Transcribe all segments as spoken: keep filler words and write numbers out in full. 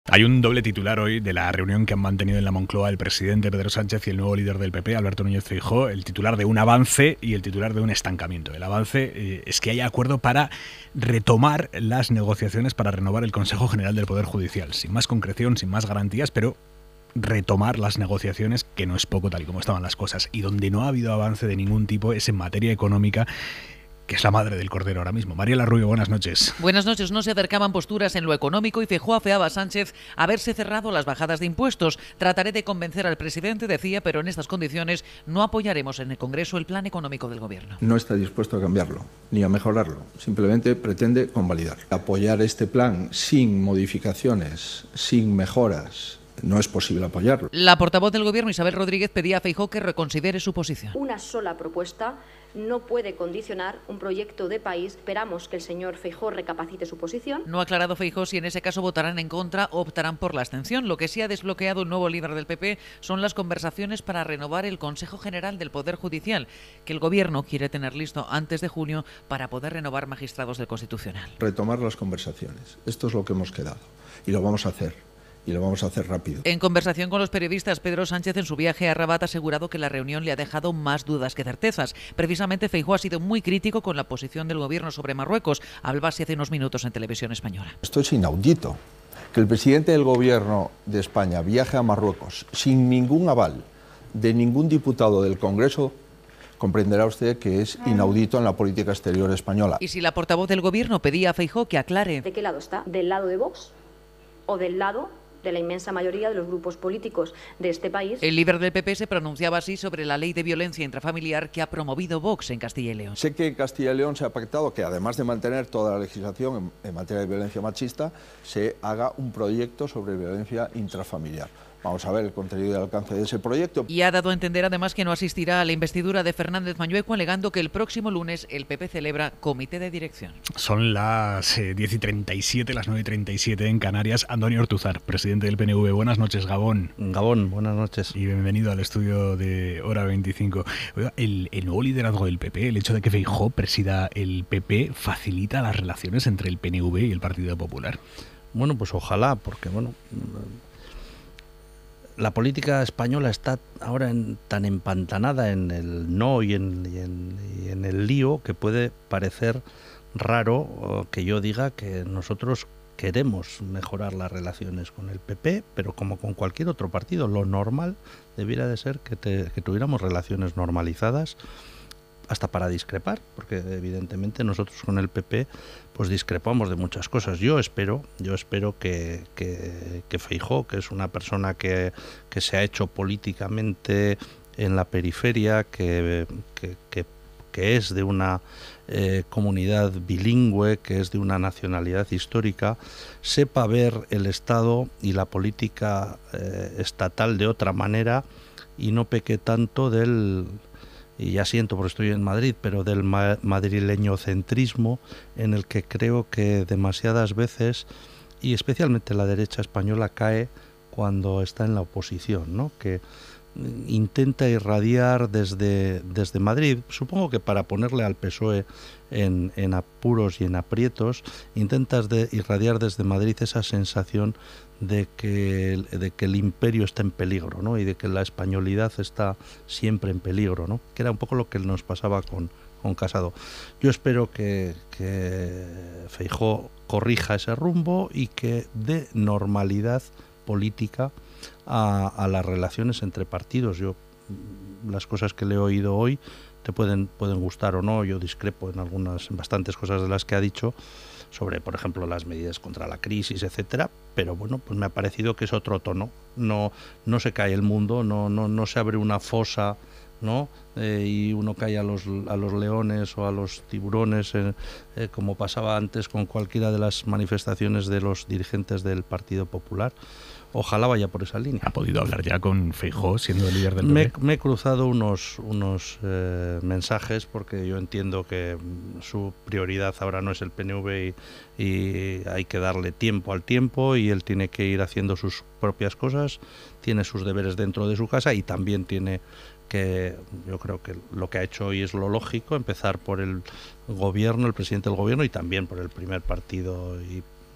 Hay un doble titular hoy de la reunión que han mantenido en la Moncloa el presidente Pedro Sánchez y el nuevo líder del P P, Alberto Núñez Feijóo, el titular de un avance y el titular de un estancamiento. El avance eh, es que haya acuerdo para retomar las negociaciones para renovar el Consejo General del Poder Judicial, sin más concreción, sin más garantías, pero retomar las negociaciones, que no es poco tal y como estaban las cosas. Y donde no ha habido avance de ningún tipo es en materia económica, que es la madre del cordero ahora mismo. Mariela Rubio, buenas noches. Buenas noches. No se acercaban posturas en lo económico y Feijóo afeaba a Sánchez haberse cerrado las bajadas de impuestos. Trataré de convencer al presidente, decía, pero en estas condiciones no apoyaremos en el Congreso el plan económico del Gobierno. No está dispuesto a cambiarlo, ni a mejorarlo. Simplemente pretende convalidar. Apoyar este plan sin modificaciones, sin mejoras, no es posible apoyarlo. La portavoz del Gobierno, Isabel Rodríguez, pedía a Feijóo que reconsidere su posición. Una sola propuesta no puede condicionar un proyecto de país. Esperamos que el señor Feijóo recapacite su posición. No ha aclarado Feijóo si en ese caso votarán en contra o optarán por la abstención. Lo que sí ha desbloqueado el nuevo líder del P P son las conversaciones para renovar el Consejo General del Poder Judicial, que el Gobierno quiere tener listo antes de junio para poder renovar magistrados del Constitucional. Retomar las conversaciones. Esto es lo que hemos quedado y lo vamos a hacer. Y lo vamos a hacer rápido. En conversación con los periodistas, Pedro Sánchez en su viaje a Rabat ha asegurado que la reunión le ha dejado más dudas que certezas. Precisamente Feijóo ha sido muy crítico con la posición del Gobierno sobre Marruecos. Hablaba hace unos minutos en Televisión Española. Esto es inaudito. Que el presidente del Gobierno de España viaje a Marruecos sin ningún aval de ningún diputado del Congreso, comprenderá usted que es inaudito en la política exterior española. Y si la portavoz del Gobierno pedía a Feijóo que aclare. ¿De qué lado está? ¿Del lado de Vox o del lado de la inmensa mayoría de los grupos políticos de este país? El líder del P P se pronunciaba así sobre la ley de violencia intrafamiliar que ha promovido Vox en Castilla y León. Sé que en Castilla y León se ha pactado que, además de mantener toda la legislación en, en materia de violencia machista, se haga un proyecto sobre violencia intrafamiliar. Vamos a ver el contenido y el alcance de ese proyecto. Y ha dado a entender además que no asistirá a la investidura de Fernández Mañueco, alegando que el próximo lunes el P P celebra comité de dirección. Son las eh, diez y treinta y siete, las nueve y treinta y siete en Canarias. Antonio Ortuzar, presidente del P N V. Buenas noches, Gabón. Gabón, buenas noches. Y bienvenido al estudio de Hora veinticinco. Oiga, el, el nuevo liderazgo del P P, el hecho de que Feijóo presida el P P, ¿facilita las relaciones entre el P N V y el Partido Popular? Bueno, pues ojalá, porque bueno... La política española está ahora en, tan empantanada en el no y en, y, en, y en el lío que puede parecer raro que yo diga que nosotros queremos mejorar las relaciones con el P P, pero como con cualquier otro partido, lo normal debiera de ser que, te, que tuviéramos relaciones normalizadas, hasta para discrepar, porque evidentemente nosotros con el P P pues discrepamos de muchas cosas. Yo espero, yo espero que, que, que Feijóo, que es una persona que, que se ha hecho políticamente en la periferia, que, que, que, que es de una eh, comunidad bilingüe, que es de una nacionalidad histórica, sepa ver el Estado y la política eh, estatal de otra manera y no peque tanto del... y ya siento porque estoy en Madrid, pero del ma- madrileñocentrismo en el que creo que demasiadas veces, y especialmente la derecha española, cae cuando está en la oposición, ¿no? Que intenta irradiar desde, desde Madrid, supongo que para ponerle al P S O E en, en apuros y en aprietos, intentas de irradiar desde Madrid esa sensación de que, de que el imperio está en peligro, ¿no? Y de que la españolidad está siempre en peligro, ¿no? Que era un poco lo que nos pasaba con, con Casado. Yo espero que, que Feijóo corrija ese rumbo y que dé normalidad política a, a las relaciones entre partidos. Yo, las cosas que le he oído hoy te pueden, pueden gustar o no, yo discrepo en algunas, en bastantes cosas de las que ha dicho, sobre, por ejemplo, las medidas contra la crisis, etcétera, pero bueno, pues me ha parecido que es otro tono. No, no se cae el mundo, no, no, no se abre una fosa, ¿no? Eh, y uno cae a los, a los leones o a los tiburones, eh, eh, como pasaba antes con cualquiera de las manifestaciones de los dirigentes del Partido Popular. Ojalá vaya por esa línea. ¿Ha podido hablar ya con Feijóo siendo el líder del me, P P? Me he cruzado unos, unos eh, mensajes porque yo entiendo que su prioridad ahora no es el P N V y, y hay que darle tiempo al tiempo y él tiene que ir haciendo sus propias cosas, tiene sus deberes dentro de su casa y también tiene que, yo creo que lo que ha hecho hoy es lo lógico, empezar por el gobierno, el presidente del gobierno y también por el primer partido y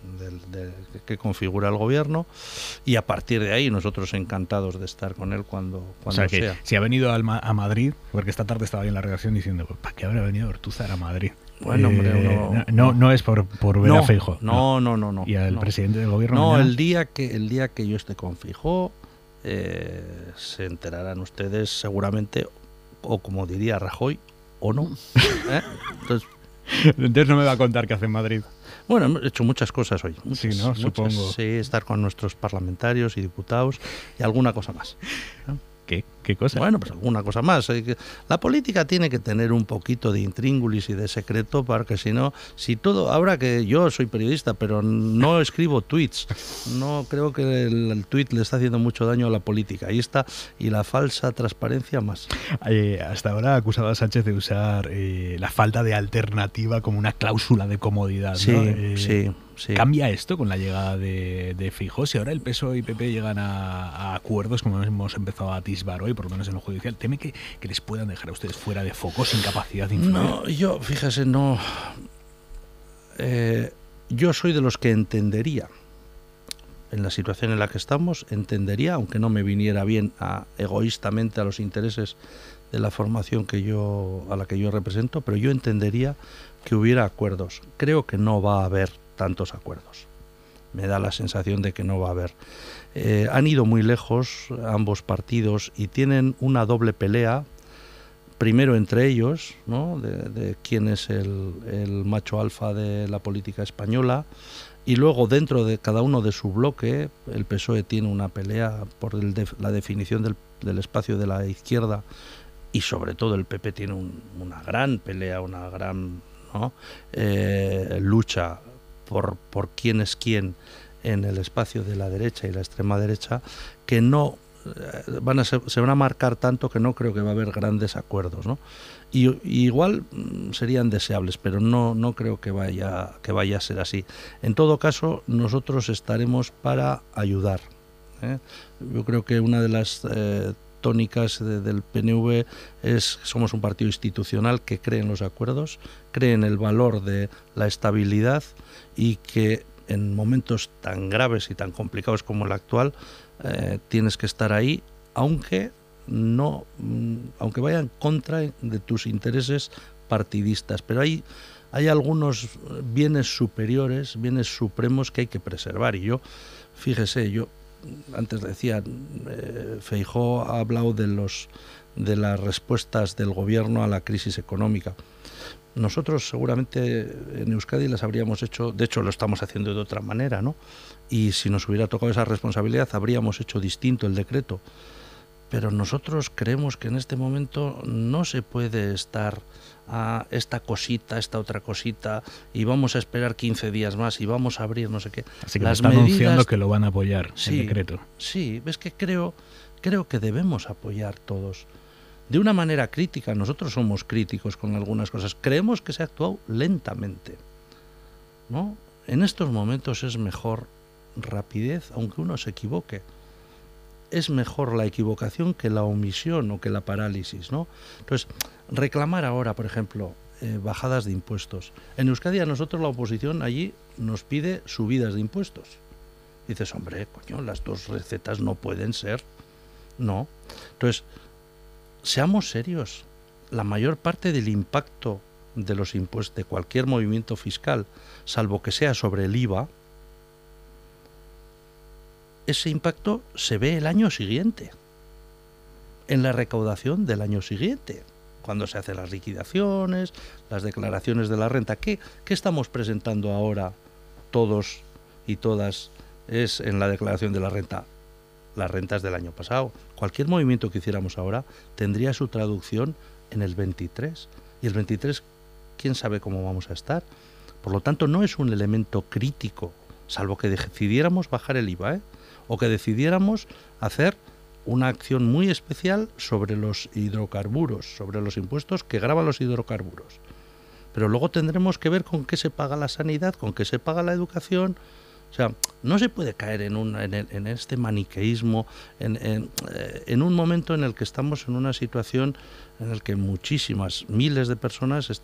del, de, que configura el gobierno, y a partir de ahí nosotros encantados de estar con él cuando, cuando o sea que sea. Si ha venido al Ma- a Madrid, porque esta tarde estaba ahí en la redacción diciendo, ¿para qué habrá venido Ortúzar a Madrid? Bueno, hombre, Eh, uno- no, no, no es por, por ver no, a Feijóo. No, no, no, no. ¿Y al no. presidente del gobierno? No, mañana? el día que el día que yo esté con Feijóo, eh, se enterarán ustedes seguramente, o como diría Rajoy, o no. ¿Eh? Entonces, Entonces no me va a contar qué hace en Madrid. bueno, hemos hecho muchas cosas hoy. Muchas, Sí, ¿no? muchas. Supongo. Sí, estar con nuestros parlamentarios y diputados y alguna cosa más. ¿no? ¿Qué, qué cosa? Bueno, pues alguna cosa más. Hay que- La política tiene que tener un poquito de intríngulis y de secreto, porque si no, si todo, ahora que yo soy periodista, pero no escribo tweets, no creo que el, el tweet le está haciendo mucho daño a la política. Ahí está, y la falsa transparencia más. Eh, hasta ahora ha acusado a Sánchez de usar eh, la falta de alternativa como una cláusula de comodidad. Sí, ¿no? Eh, sí, sí. ¿Cambia esto con la llegada de, de Feijóo? Si ahora el P S O E y P P llegan a, a acuerdos, como hemos empezado a atisbar hoy, por lo menos en lo judicial, ¿teme que, que les puedan dejar a ustedes fuera de foco sin capacidad de influir? No, yo, fíjese, no. Eh, yo soy de los que entendería, en la situación en la que estamos, entendería, aunque no me viniera bien a, egoístamente a los intereses de la formación que yo, a la que yo represento, pero yo entendería que hubiera acuerdos. Creo que no va a haber tantos acuerdos. Me da la sensación de que no va a haber. Eh, han ido muy lejos ambos partidos y tienen una doble pelea, primero entre ellos, ¿no? de, de quién es el, el macho alfa de la política española, y luego dentro de cada uno de su bloque, el P S O E tiene una pelea por el def, la definición del, del espacio de la izquierda, y sobre todo el P P tiene un, una gran pelea, una gran ¿no? eh, lucha por, por quién es quién en el espacio de la derecha y la extrema derecha, que no eh, van a ser, se van a marcar tanto que no creo que va a haber grandes acuerdos, ¿no? Y, y igual mm, serían deseables, pero no, no creo que vaya, que vaya a ser así. En todo caso, nosotros estaremos para ayudar, ¿eh? Yo creo que una de las eh, tónicas de, del P N V es que somos un partido institucional que cree en los acuerdos, cree en el valor de la estabilidad, y que en momentos tan graves y tan complicados como el actual eh, tienes que estar ahí, aunque no, aunque vaya en contra de tus intereses partidistas. Pero hay, hay algunos bienes superiores, bienes supremos que hay que preservar. Y yo, fíjese, yo antes decía, eh, Feijóo ha hablado de los de las respuestas del gobierno a la crisis económica. Nosotros seguramente en Euskadi las habríamos hecho, de hecho lo estamos haciendo de otra manera, ¿no? Y si nos hubiera tocado esa responsabilidad habríamos hecho distinto el decreto. Pero nosotros creemos que en este momento no se puede estar a esta cosita, esta otra cosita, y vamos a esperar quince días más y vamos a abrir no sé qué. Así que Las está medidas, anunciando que lo van a apoyar, sí, el decreto. Sí, es que creo, creo que debemos apoyar todos. De una manera crítica, nosotros somos críticos con algunas cosas. Creemos que se ha actuado lentamente, ¿no? En estos momentos es mejor rapidez, aunque uno se equivoque. Es mejor la equivocación que la omisión o que la parálisis, ¿no? Entonces, reclamar ahora, por ejemplo, eh, bajadas de impuestos. En Euskadi a nosotros la oposición allí nos pide subidas de impuestos. Dices, hombre, coño, las dos recetas no pueden ser. No. Entonces, seamos serios. La mayor parte del impacto de los impuestos, de cualquier movimiento fiscal, salvo que sea sobre el I V A, ese impacto se ve el año siguiente, en la recaudación del año siguiente, cuando se hacen las liquidaciones, las declaraciones de la renta. ¿Qué, qué estamos presentando ahora todos y todas? Es en la declaración de la renta las rentas del año pasado. Cualquier movimiento que hiciéramos ahora tendría su traducción en el veintitrés. Y el veintitrés, ¿quién sabe cómo vamos a estar? Por lo tanto, no es un elemento crítico, salvo que decidiéramos bajar el I V A, ¿eh? O que decidiéramos hacer una acción muy especial sobre los hidrocarburos, sobre los impuestos que gravan los hidrocarburos. Pero luego tendremos que ver con qué se paga la sanidad, con qué se paga la educación. O sea, no se puede caer en, un, en, el, en este maniqueísmo, en, en, en un momento en el que estamos en una situación en la que muchísimas, miles de personas están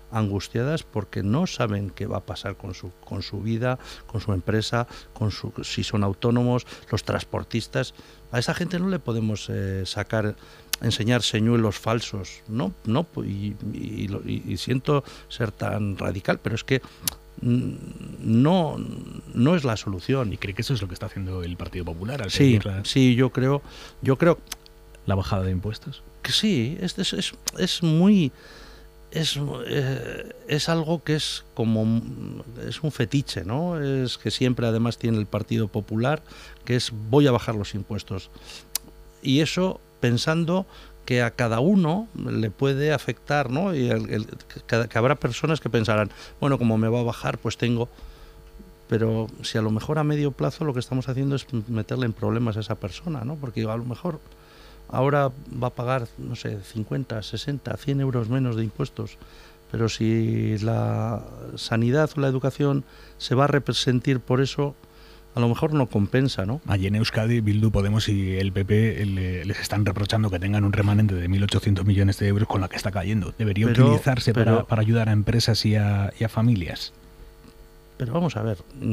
angustiadas porque no saben qué va a pasar con su, con su vida, con su empresa, con su, si son autónomos, los transportistas. A esa gente no le podemos eh, sacar, enseñar señuelos falsos, no, no y, y, y, y siento ser tan radical, pero es que no, no es la solución. ¿Y cree que eso es lo que está haciendo el Partido Popular al sí, la... sí, yo creo, yo creo la bajada de impuestos. Que sí, es, es, es muy es, eh, es algo que es como es un fetiche, ¿no? Es que siempre además tiene el Partido Popular, que es voy a bajar los impuestos. Y eso pensando que a cada uno le puede afectar, ¿no? Y el, el, que, que habrá personas que pensarán, bueno, como me va a bajar, pues tengo... Pero si a lo mejor a medio plazo lo que estamos haciendo es meterle en problemas a esa persona, ¿no? Porque a lo mejor ahora va a pagar, no sé, cincuenta, sesenta, cien euros menos de impuestos. Pero si la sanidad o la educación se va a resentir por eso, a lo mejor no compensa, ¿no? Allí en Euskadi, Bildu, Podemos y el P P le, les están reprochando que tengan un remanente de mil ochocientos millones de euros con la que está cayendo. ¿Debería pero, utilizarse pero, para, para ayudar a empresas y a, y a familias? Pero vamos a ver,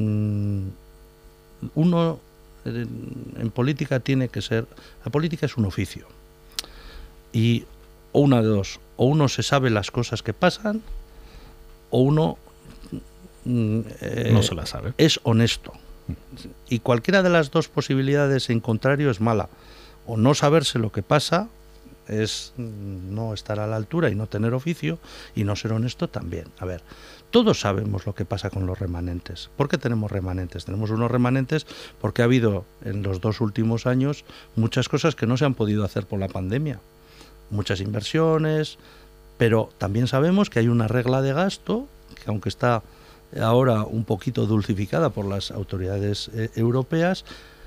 uno en política tiene que ser... La política es un oficio. Y o una de dos, o uno se sabe las cosas que pasan, o uno eh, no se las sabe. Es honesto. Y cualquiera de las dos posibilidades en contrario es mala. O no saberse lo que pasa es no estar a la altura y no tener oficio, y no ser honesto también. A ver, todos sabemos lo que pasa con los remanentes. ¿Por qué tenemos remanentes? Tenemos unos remanentes porque ha habido en los dos últimos años muchas cosas que no se han podido hacer por la pandemia. Muchas inversiones, pero también sabemos que hay una regla de gasto que, aunque está ahora un poquito dulcificada por las autoridades eh, europeas,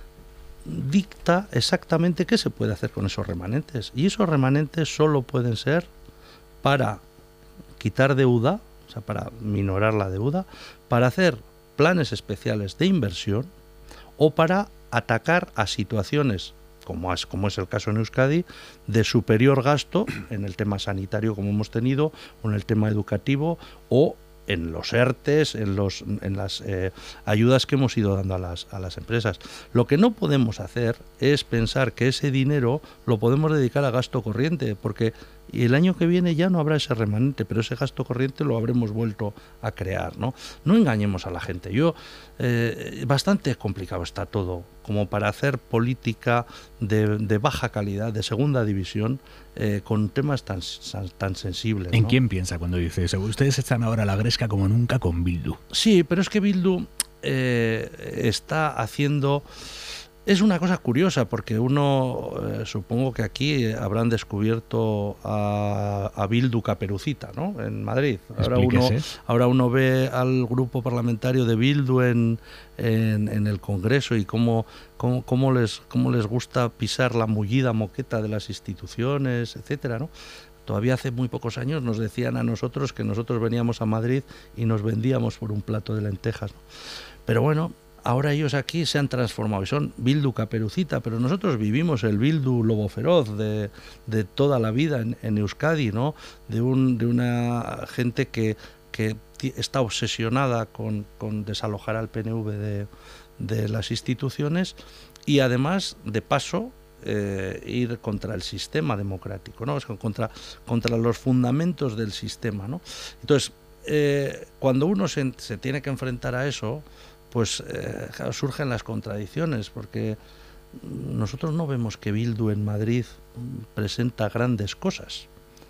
dicta exactamente qué se puede hacer con esos remanentes. Y esos remanentes solo pueden ser para quitar deuda, o sea, para minorar la deuda, para hacer planes especiales de inversión o para atacar a situaciones, como es, como es el caso en Euskadi, de superior gasto en el tema sanitario, como hemos tenido, o en el tema educativo, o en los ERTES, en, los, en las eh, ayudas que hemos ido dando a las, a las empresas. Lo que no podemos hacer es pensar que ese dinero lo podemos dedicar a gasto corriente, porque el año que viene ya no habrá ese remanente, pero ese gasto corriente lo habremos vuelto a crear, ¿no? No engañemos a la gente. Yo eh, bastante complicado está todo, como para hacer política de, de baja calidad, de segunda división, eh, con temas tan, tan sensibles, ¿En ¿no? quién piensa cuando dice eso? Ustedes están ahora a la gresca como nunca con Bildu. Sí, pero es que Bildu eh, está haciendo... Es una cosa curiosa, porque uno, eh, supongo que aquí habrán descubierto a, a Bildu Caperucita, ¿no? En Madrid. Ahora uno, ahora uno ve al grupo parlamentario de Bildu en, en, en el Congreso y cómo, cómo, cómo, les, cómo les gusta pisar la mullida moqueta de las instituciones, etcétera, ¿no? Todavía hace muy pocos años nos decían a nosotros que nosotros veníamos a Madrid y nos vendíamos por un plato de lentejas, ¿no? Pero bueno, ahora ellos aquí se han transformado y son Bildu Caperucita, pero nosotros vivimos el Bildu lobo feroz de, de toda la vida en, en Euskadi, ¿no? De, un, de una gente que, que está obsesionada con, con desalojar al P N V de, de las instituciones y además, de paso, eh, ir contra el sistema democrático, ¿no? Es contra, contra los fundamentos del sistema, ¿no? Entonces, eh, cuando uno se, se tiene que enfrentar a eso, pues eh, claro, surgen las contradicciones, porque nosotros no vemos que Bildu en Madrid presenta grandes cosas,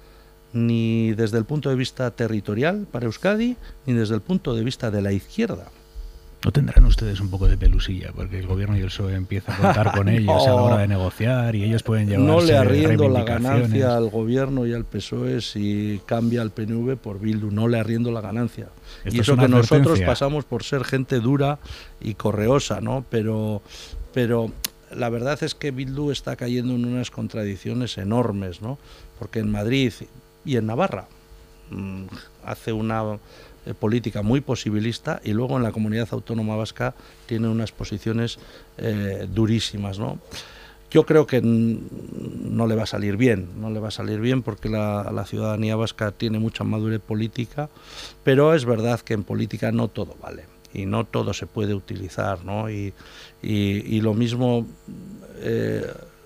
ni desde el punto de vista territorial para Euskadi, ni desde el punto de vista de la izquierda. ¿No tendrán ustedes un poco de pelusilla? Porque el gobierno y el P S O E empiezan a contar con ellos no, a la hora de negociar y ellos pueden llevarse No le arriendo la ganancia al gobierno y al P S O E si cambia el P N V por Bildu, no le arriendo la ganancia. Esto y eso que nosotros pasamos por ser gente dura y correosa, ¿no? Pero, pero la verdad es que Bildu está cayendo en unas contradicciones enormes, ¿no? Porque en Madrid y en Navarra mmm, hace una política muy posibilista y luego en la Comunidad Autónoma Vasca tiene unas posiciones eh, durísimas, ¿no? Yo creo que no le va a salir bien, no le va a salir bien porque la, la ciudadanía vasca tiene mucha madurez política, pero es verdad que en política no todo vale y no todo se puede utilizar, ¿no? Y, y, y lo mismo eh,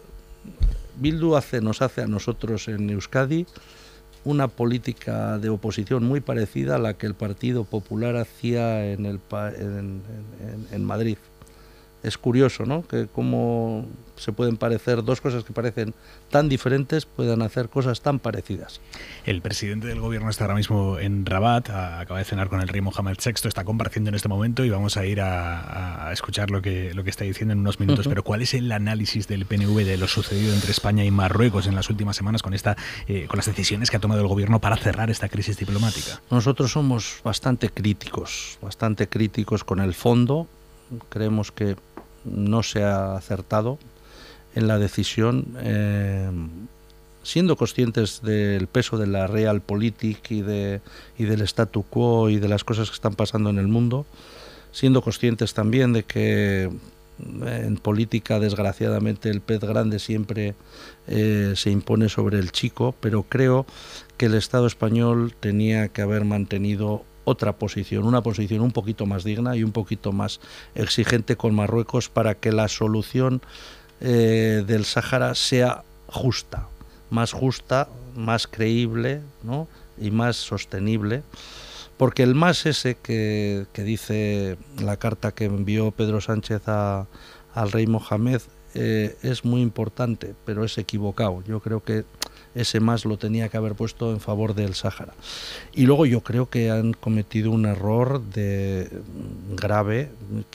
Bildu hace, nos hace a nosotros en Euskadi una política de oposición muy parecida a la que el Partido Popular hacía en, el, en, en, en Madrid. Es curioso, ¿no?, que cómo se pueden parecer dos cosas que parecen tan diferentes, puedan hacer cosas tan parecidas. El presidente del gobierno está ahora mismo en Rabat, acaba de cenar con el rey Mohamed sexto, está compareciendo en este momento y vamos a ir a, a escuchar lo que, lo que está diciendo en unos minutos. Uh-huh. Pero ¿cuál es el análisis del P N V de lo sucedido entre España y Marruecos en las últimas semanas con, esta, eh, con las decisiones que ha tomado el gobierno para cerrar esta crisis diplomática? Nosotros somos bastante críticos, bastante críticos con el fondo. Creemos que no se ha acertado en la decisión, eh, siendo conscientes del peso de la realpolitik y, de, y del statu quo y de las cosas que están pasando en el mundo, siendo conscientes también de que en política desgraciadamente el pez grande siempre eh, se impone sobre el chico, pero creo que el Estado español tenía que haber mantenido otra posición, una posición un poquito más digna y un poquito más exigente con Marruecos para que la solución eh, del Sáhara sea justa, más justa, más creíble, ¿no?, y más sostenible, porque el más ese que, que dice la carta que envió Pedro Sánchez a, al rey Mohamed eh, es muy importante, pero es equivocado. Yo creo que ese más lo tenía que haber puesto en favor del Sáhara. Y luego yo creo que han cometido un error de grave,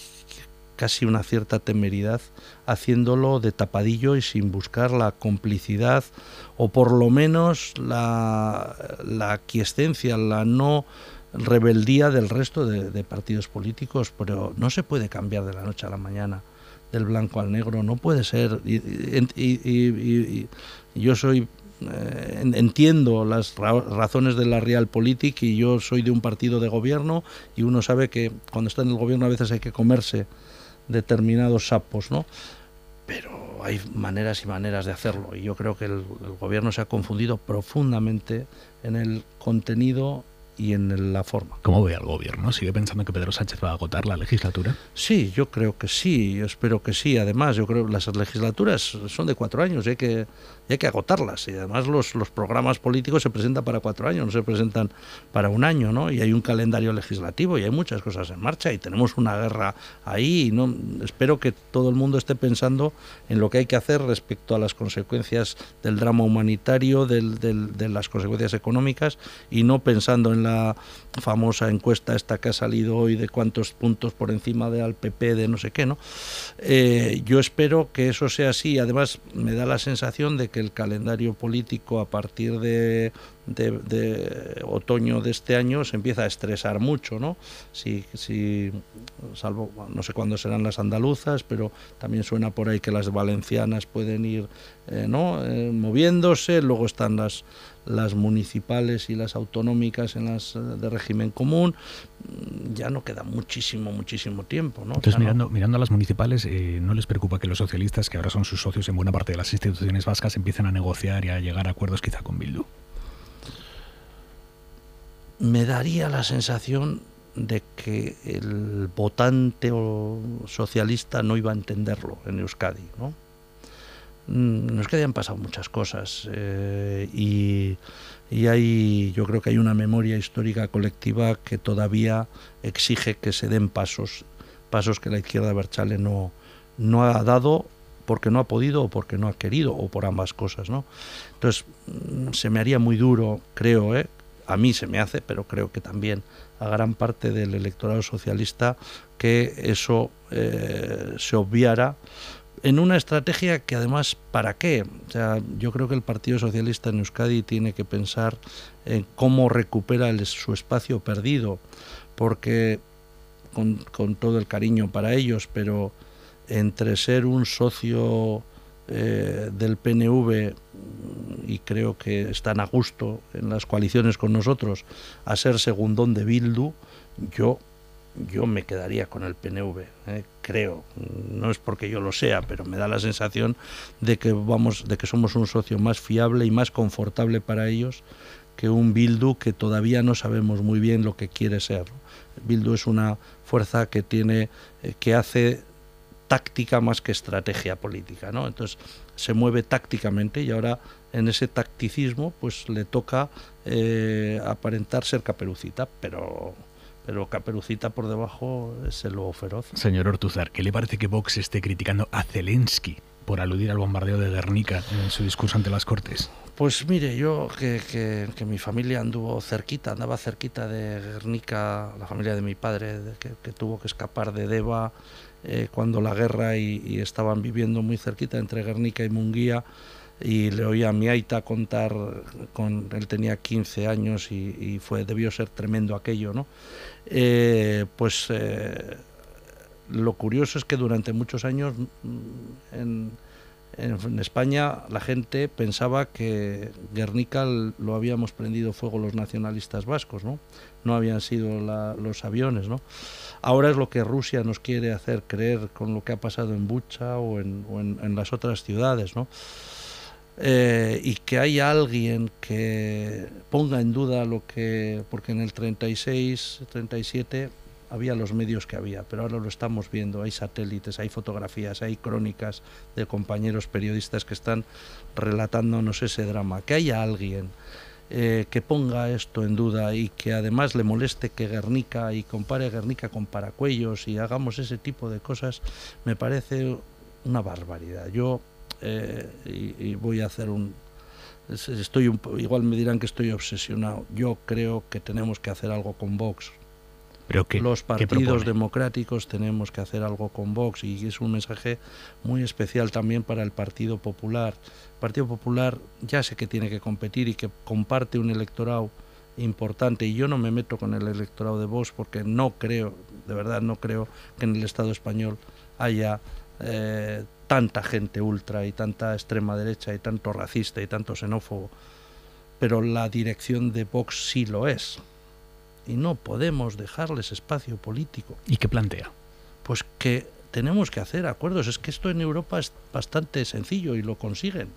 casi una cierta temeridad, haciéndolo de tapadillo y sin buscar la complicidad o por lo menos la, la aquiescencia, la no rebeldía del resto de, de partidos políticos. Pero no se puede cambiar de la noche a la mañana del blanco al negro, no puede ser. Y, y, y, y, y yo soy Eh, entiendo las ra razones de la realpolitik y yo soy de un partido de gobierno y uno sabe que cuando está en el gobierno a veces hay que comerse determinados sapos, ¿no? Pero hay maneras y maneras de hacerlo y yo creo que el, el gobierno se ha confundido profundamente en el contenido y en la forma. ¿Cómo ve al gobierno? ¿Sigue pensando que Pedro Sánchez va a agotar la legislatura? Sí, yo creo que sí, yo espero que sí. Además, yo creo que las legislaturas son de cuatro años y hay que, y hay que agotarlas. Y además los, los programas políticos se presentan para cuatro años, no se presentan para un año, ¿no? Y hay un calendario legislativo y hay muchas cosas en marcha y tenemos una guerra ahí. ¿No? Espero que todo el mundo esté pensando en lo que hay que hacer respecto a las consecuencias del drama humanitario, del, del, de las consecuencias económicas y no pensando en la la famosa encuesta esta que ha salido hoy de cuántos puntos por encima del P P, de no sé qué, ¿no? Eh, yo espero que eso sea así. Además, me da la sensación de que el calendario político a partir de, de, de otoño de este año se empieza a estresar mucho, ¿no? Si, si, salvo, no sé cuándo serán las andaluzas, pero también suena por ahí que las valencianas pueden ir eh, ¿no? eh, moviéndose, luego están las las municipales y las autonómicas en las de régimen común. Ya no queda muchísimo, muchísimo tiempo, ¿no? Entonces, o sea, mirando, no... mirando a las municipales, eh, ¿no les preocupa que los socialistas, que ahora son sus socios en buena parte de las instituciones vascas, empiecen a negociar y a llegar a acuerdos quizá con Bildu? Me daría la sensación de que el votante o socialista no iba a entenderlo en Euskadi, ¿no? En Euskadi han pasado muchas cosas eh, y, y hay, yo creo que hay una memoria histórica colectiva que todavía exige que se den pasos, pasos que la izquierda abertzale no, no ha dado porque no ha podido o porque no ha querido o por ambas cosas, ¿no? Entonces se me haría muy duro, creo, ¿eh? A mí se me hace, pero creo que también a gran parte del electorado socialista, que eso eh, se obviara en una estrategia que además, ¿para qué? O sea, yo creo que el Partido Socialista en Euskadi tiene que pensar en cómo recupera el, su espacio perdido, porque con, con todo el cariño para ellos, pero entre ser un socio eh, del P N V, y creo que están a gusto en las coaliciones con nosotros, a ser segundón de Bildu, yo yo me quedaría con el P N V, eh, creo. No es porque yo lo sea, pero me da la sensación de que vamos, de que somos un socio más fiable y más confortable para ellos que un Bildu que todavía no sabemos muy bien lo que quiere ser, ¿no? Bildu es una fuerza que tiene, eh, que hace táctica más que estrategia política, ¿no? Entonces se mueve tácticamente y ahora en ese tacticismo pues le toca eh, aparentar ser Caperucita, pero pero Caperucita por debajo es el lobo feroz. Señor Ortuzar, ¿qué le parece que Vox esté criticando a Zelensky por aludir al bombardeo de Guernica en su discurso ante las Cortes? Pues mire, yo que, que, que mi familia anduvo cerquita, andaba cerquita de Guernica, la familia de mi padre, de que, que tuvo que escapar de Deva eh, cuando la guerra y, y estaban viviendo muy cerquita entre Guernica y Munguía, y le oía a mi aita contar, con, él tenía quince años y, y fue, debió ser tremendo aquello, ¿no? Eh, pues eh, lo curioso es que durante muchos años en, en, en España la gente pensaba que Guernica lo habíamos prendido fuego los nacionalistas vascos, ¿no? No habían sido la, los aviones, ¿no? Ahora es lo que Rusia nos quiere hacer creer con lo que ha pasado en Bucha o en, o en, en las otras ciudades, ¿no? Eh, y que haya alguien que ponga en duda lo que, porque en el treinta y seis, treinta y siete había los medios que había, pero ahora lo estamos viendo, hay satélites, hay fotografías, hay crónicas de compañeros periodistas que están relatándonos ese drama, que haya alguien eh, que ponga esto en duda y que además le moleste que Guernica y compare Guernica con Paracuellos y hagamos ese tipo de cosas, me parece una barbaridad. Yo Eh, y, y voy a hacer un estoy un, igual me dirán que estoy obsesionado. Yo creo que tenemos que hacer algo con Vox. ¿Pero qué? Los partidos ¿Qué democráticos tenemos que hacer algo con Vox, y es un mensaje muy especial también para el Partido Popular. El Partido Popular ya sé que tiene que competir y que comparte un electorado importante, y yo no me meto con el electorado de Vox porque no creo, de verdad no creo que en el Estado español haya eh, tanta gente ultra y tanta extrema derecha y tanto racista y tanto xenófobo, pero la dirección de Vox sí lo es y no podemos dejarles espacio político. ¿Y qué plantea? Pues que tenemos que hacer acuerdos. Es que esto en Europa es bastante sencillo y lo consiguen.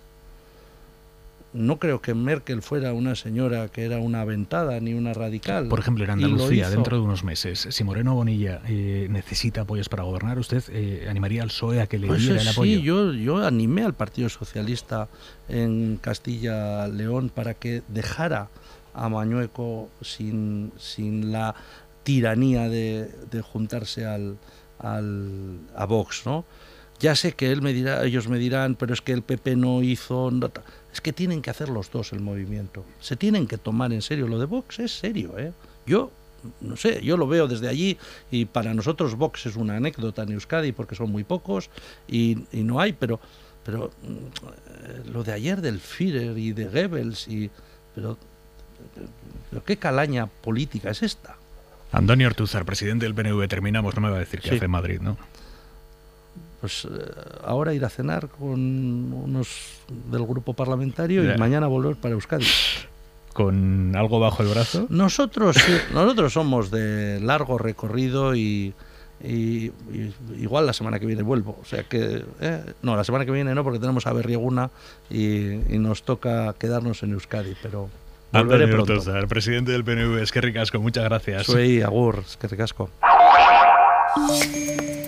No creo que Merkel fuera una señora que era una aventada ni una radical. Por ejemplo, en Andalucía, dentro de unos meses, si Moreno Bonilla eh, necesita apoyos para gobernar, ¿usted eh, animaría al P S O E a que le pues diera el apoyo? Sí, yo, yo animé al Partido Socialista en Castilla-León para que dejara a Mañueco sin, sin la tiranía de, de juntarse al, al, a Vox, ¿no? Ya sé que él me dirá, ellos me dirán, pero es que el P P no hizo... No, es que tienen que hacer los dos el movimiento. Se tienen que tomar en serio. Lo de Vox es serio, ¿eh? Yo, no sé, yo lo veo desde allí y para nosotros Vox es una anécdota en Euskadi porque son muy pocos y, y no hay, pero, pero eh, lo de ayer del Führer y de Goebbels, y, pero, pero ¿qué calaña política es esta? Antonio Ortuzar, presidente del P N V, terminamos, no me va a decir qué sí. hace en Madrid, ¿no? Pues eh, ahora ir a cenar con unos del grupo parlamentario ya. Y mañana volver para Euskadi. ¿Con algo bajo el brazo? Nosotros nosotros somos de largo recorrido y, y, y igual la semana que viene vuelvo. O sea que, eh, no, la semana que viene no, porque tenemos a Berrieguna y, y nos toca quedarnos en Euskadi, pero volveré Antonio pronto. Ortuzar, presidente del P N V, es que ricasco, muchas gracias. Soy Agur, es que ricasco.